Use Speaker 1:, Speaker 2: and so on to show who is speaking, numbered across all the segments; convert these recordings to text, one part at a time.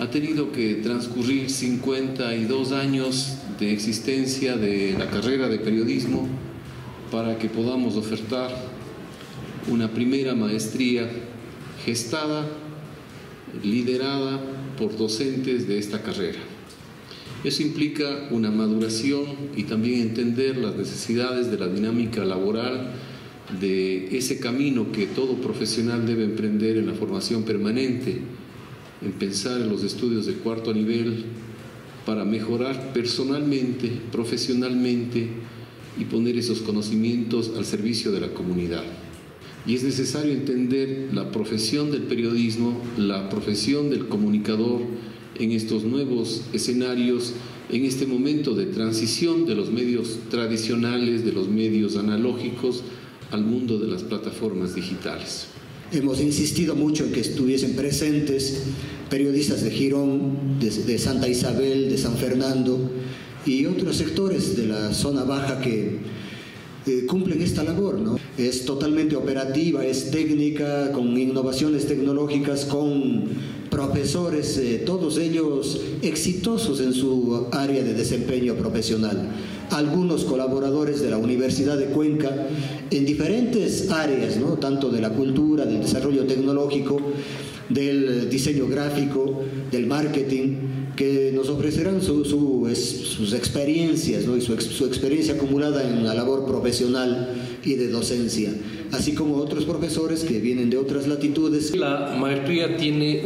Speaker 1: Ha tenido que transcurrir 52 años de existencia de la carrera de periodismo para que podamos ofertar una primera maestría gestada, liderada por docentes de esta carrera. Eso implica una maduración y también entender las necesidades de la dinámica laboral, de ese camino que todo profesional debe emprender en la formación permanente, en pensar en los estudios de cuarto nivel para mejorar personalmente, profesionalmente y poner esos conocimientos al servicio de la comunidad. Y es necesario entender la profesión del periodismo, la profesión del comunicador en estos nuevos escenarios, en este momento de transición de los medios tradicionales, de los medios analógicos, al mundo de las plataformas digitales.
Speaker 2: Hemos insistido mucho en que estuviesen presentes periodistas de Girón, de Santa Isabel, de San Fernando y otros sectores de la zona baja que cumplen esta labor, ¿no? Es totalmente operativa, es técnica, con innovaciones tecnológicas, con profesores, todos ellos exitosos en su área de desempeño profesional. Algunos colaboradores de la Universidad de Cuenca en diferentes áreas, ¿no? Tanto de la cultura, del desarrollo tecnológico, del diseño gráfico, del marketing, que nos ofrecerán sus experiencias, ¿no? Y su experiencia acumulada en la labor profesional y de docencia, así como otros profesores que vienen de otras latitudes.
Speaker 3: La maestría tiene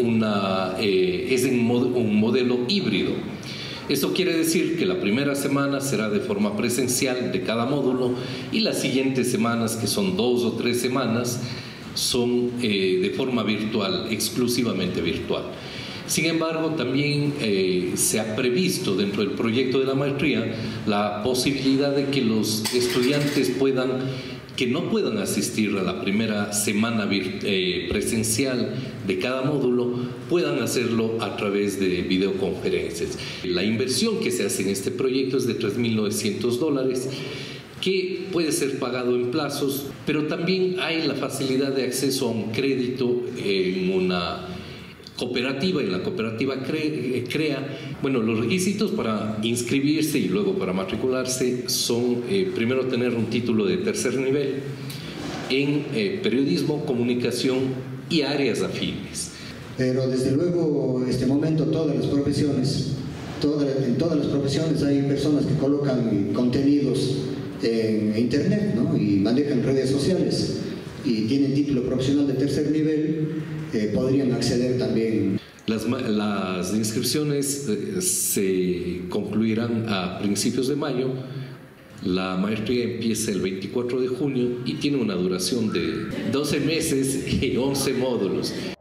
Speaker 3: un modelo híbrido. Esto quiere decir que la primera semana será de forma presencial de cada módulo y las siguientes semanas, que son 2 o 3 semanas, son de forma virtual, exclusivamente virtual. Sin embargo, también se ha previsto dentro del proyecto de la maestría la posibilidad de que los estudiantes que no puedan asistir a la primera semana presencial de cada módulo, puedan hacerlo a través de videoconferencias. La inversión que se hace en este proyecto es de $3.900, que puede ser pagado en plazos, pero también hay la facilidad de acceso a un crédito en una cooperativa, en la cooperativa CREA. Bueno, los requisitos para inscribirse y luego para matricularse son primero tener un título de tercer nivel en periodismo, comunicación y áreas afines.
Speaker 2: Pero desde luego, en este momento, todas las profesiones, en todas las profesiones hay personas que colocan contenidos en internet, ¿no? Y manejan redes sociales y tienen título profesional de tercer nivel, podrían acceder también.
Speaker 3: Las inscripciones se concluirán a principios de mayo. La maestría empieza el 24 de junio y tiene una duración de 12 meses y 11 módulos.